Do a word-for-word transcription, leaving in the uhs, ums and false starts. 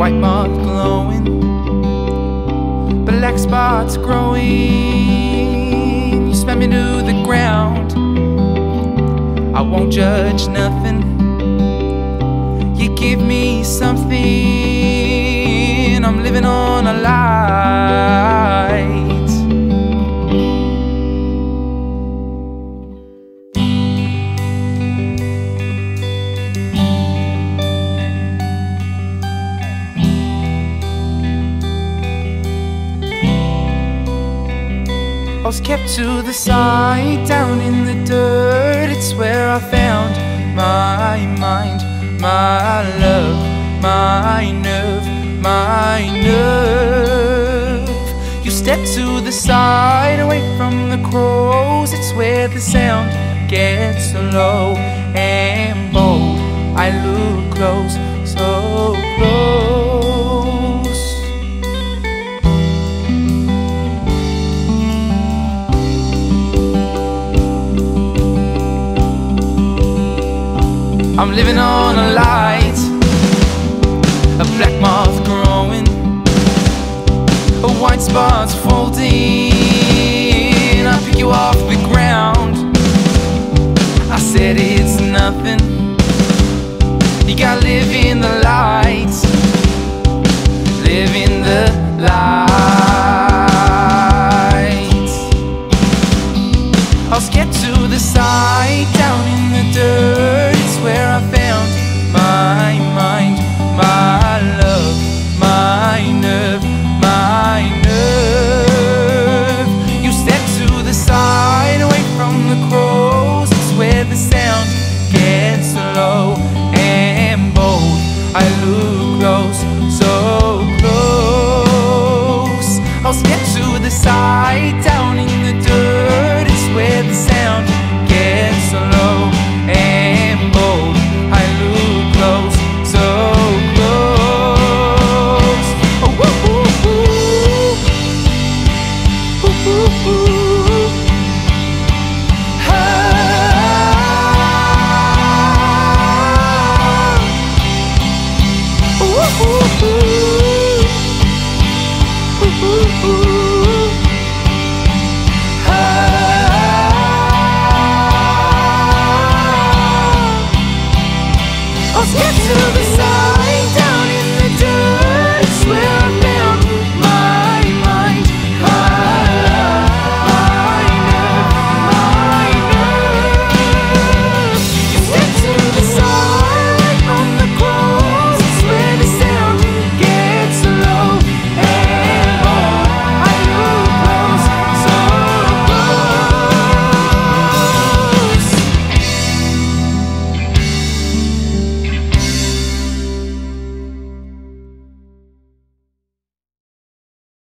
white moth glowing, black spots growing. You smack me to the ground, I won't judge nothing. You give me something, I'm living on a light. I was kept to the side, down in the dirt. It's where I found my mind, my love, my nerve, my nerve. You step to the side, away from the crows. It's where the sound gets low and bold. I look close, so close. I'm living on a light, a black moth growing, a white spot's folding. I pick you off the ground, I said it's nothing. You gotta live in the light, live in the light. I'll skip to the side, down in the dirt. It's where I found my mind, my love, my nerve, my nerve. You step to the side, away from the crows. It's where the sound gets low and bold. I look close,